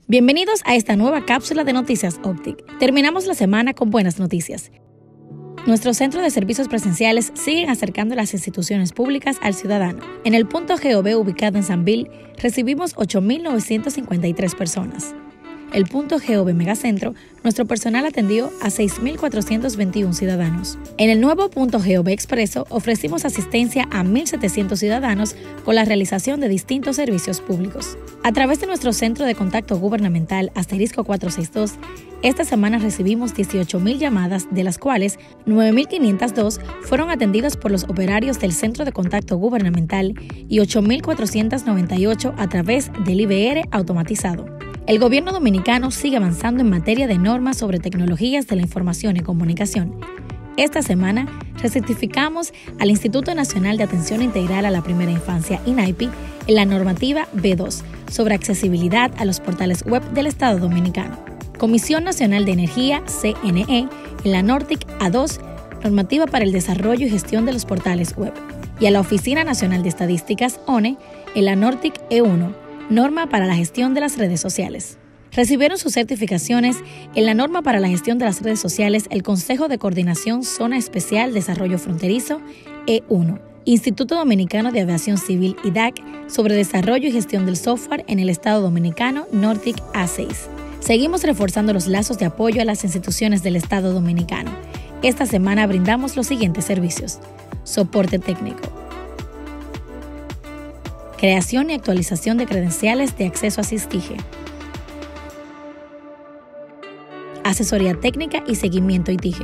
Bienvenidos a esta nueva cápsula de Noticias Optic. Terminamos la semana con buenas noticias. Nuestro centro de servicios presenciales siguen acercando las instituciones públicas al ciudadano. En el punto GOV ubicado en Sanville, recibimos 8.953 personas. El punto GOV Megacentro, nuestro personal atendió a 6.421 ciudadanos. En el nuevo punto GOV Expreso, ofrecimos asistencia a 1.700 ciudadanos con la realización de distintos servicios públicos. A través de nuestro centro de contacto gubernamental *462, esta semana recibimos 18.000 llamadas, de las cuales 9.502 fueron atendidas por los operarios del centro de contacto gubernamental y 8.498 a través del IVR automatizado. El gobierno dominicano sigue avanzando en materia de normas sobre tecnologías de la información y comunicación. Esta semana recertificamos al Instituto Nacional de Atención Integral a la Primera Infancia, INAIPI, en la normativa B2 sobre accesibilidad a los portales web del Estado Dominicano. Comisión Nacional de Energía, CNE, en la NORTIC A2, normativa para el desarrollo y gestión de los portales web. Y a la Oficina Nacional de Estadísticas, ONE, en la NORTIC E1, norma para la gestión de las redes sociales. Recibieron sus certificaciones en la norma para la gestión de las redes sociales el Consejo de Coordinación Zona Especial Desarrollo Fronterizo E1, Instituto Dominicano de Aviación Civil IDAC sobre desarrollo y gestión del software en el Estado Dominicano NORTIC A6. Seguimos reforzando los lazos de apoyo a las instituciones del Estado Dominicano. Esta semana brindamos los siguientes servicios: soporte técnico, creación y actualización de credenciales de acceso a SISTIGE, asesoría técnica y seguimiento ITIGE,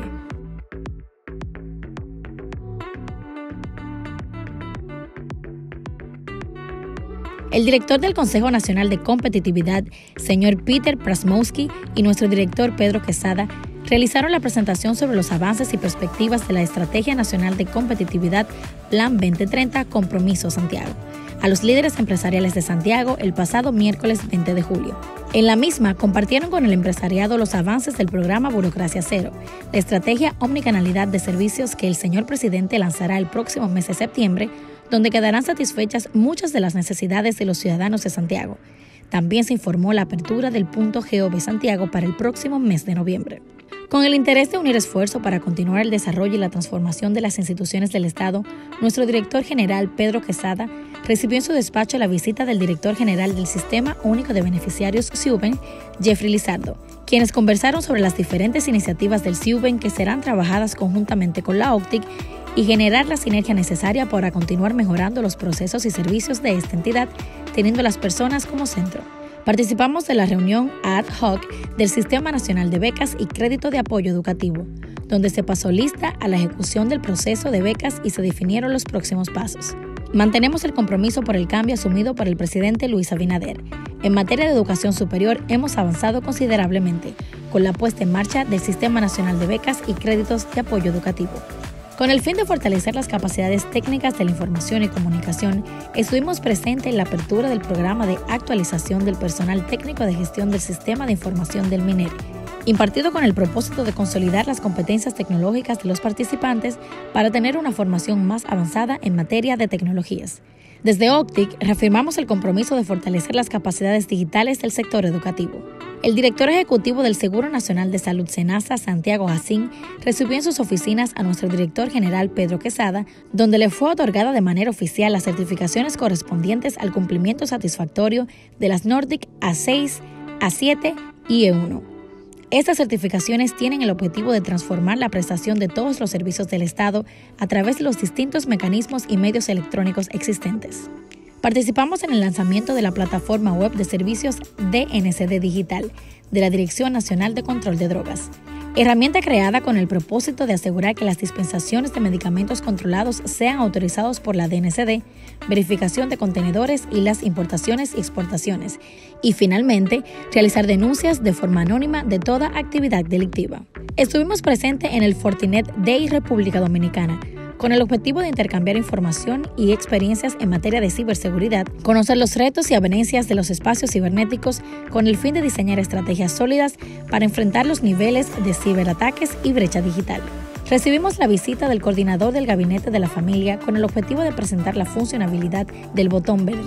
el director del Consejo Nacional de Competitividad, señor Peter Prasmowski, y nuestro director Pedro Quesada realizaron la presentación sobre los avances y perspectivas de la Estrategia Nacional de Competitividad Plan 2030 Compromiso Santiago a los líderes empresariales de Santiago el pasado miércoles 20 de julio. En la misma compartieron con el empresariado los avances del programa Burocracia Cero, la estrategia omnicanalidad de servicios que el señor presidente lanzará el próximo mes de septiembre, donde quedarán satisfechas muchas de las necesidades de los ciudadanos de Santiago. También se informó la apertura del punto GOV Santiago para el próximo mes de noviembre. Con el interés de unir esfuerzos para continuar el desarrollo y la transformación de las instituciones del Estado, nuestro director general, Pedro Quesada, recibió en su despacho la visita del director general del Sistema Único de Beneficiarios SIUBEN, Jeffrey Lizardo, quienes conversaron sobre las diferentes iniciativas del SIUBEN que serán trabajadas conjuntamente con la OPTIC y generar la sinergia necesaria para continuar mejorando los procesos y servicios de esta entidad, teniendo a las personas como centro. Participamos de la reunión ad hoc del Sistema Nacional de Becas y Crédito de Apoyo Educativo, donde se pasó lista a la ejecución del proceso de becas y se definieron los próximos pasos. Mantenemos el compromiso por el cambio asumido por el presidente Luis Abinader. En materia de educación superior hemos avanzado considerablemente con la puesta en marcha del Sistema Nacional de Becas y Créditos de Apoyo Educativo. Con el fin de fortalecer las capacidades técnicas de la información y comunicación, estuvimos presentes en la apertura del programa de actualización del personal técnico de gestión del Sistema de Información del MINER, impartido con el propósito de consolidar las competencias tecnológicas de los participantes para tener una formación más avanzada en materia de tecnologías. Desde OPTIC reafirmamos el compromiso de fortalecer las capacidades digitales del sector educativo. El director ejecutivo del Seguro Nacional de Salud SENASA, Santiago Jacín, recibió en sus oficinas a nuestro director general Pedro Quesada, donde le fue otorgada de manera oficial las certificaciones correspondientes al cumplimiento satisfactorio de las NORTIC A6, A7 y E1. Estas certificaciones tienen el objetivo de transformar la prestación de todos los servicios del Estado a través de los distintos mecanismos y medios electrónicos existentes. Participamos en el lanzamiento de la plataforma web de servicios DNCD Digital de la Dirección Nacional de Control de Drogas, herramienta creada con el propósito de asegurar que las dispensaciones de medicamentos controlados sean autorizados por la DNCD, verificación de contenedores y las importaciones y exportaciones, y finalmente, realizar denuncias de forma anónima de toda actividad delictiva. Estuvimos presentes en el Fortinet Day República Dominicana, con el objetivo de intercambiar información y experiencias en materia de ciberseguridad, conocer los retos y avenencias de los espacios cibernéticos con el fin de diseñar estrategias sólidas para enfrentar los niveles de ciberataques y brecha digital. Recibimos la visita del coordinador del Gabinete de la Familia con el objetivo de presentar la funcionalidad del botón verde,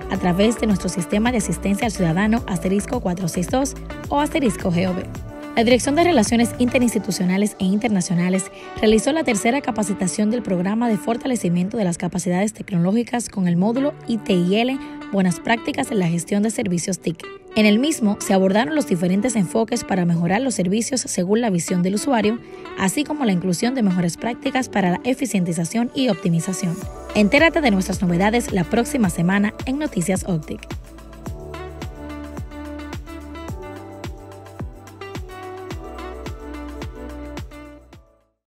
a través de nuestro sistema de asistencia al ciudadano *462 o *GOV. La Dirección de Relaciones Interinstitucionales e Internacionales realizó la tercera capacitación del programa de fortalecimiento de las capacidades tecnológicas con el módulo ITIL Buenas Prácticas en la Gestión de Servicios TIC. En el mismo se abordaron los diferentes enfoques para mejorar los servicios según la visión del usuario, así como la inclusión de mejores prácticas para la eficientización y optimización. Entérate de nuestras novedades la próxima semana en Noticias OCTIC.